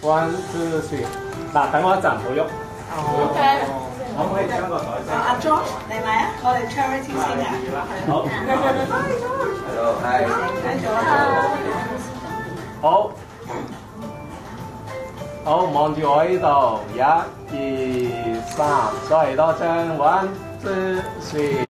，one two three。嗱，等我一陣，唔好喐。 OK。 可唔可以將個台升？ 阿 Josh 嚟咪啊！我哋 charity 先啊。 好。 Hello，嗨。 繼續啊！ 好。好，望住我呢度，1、2、3，再嚟多張，one two three。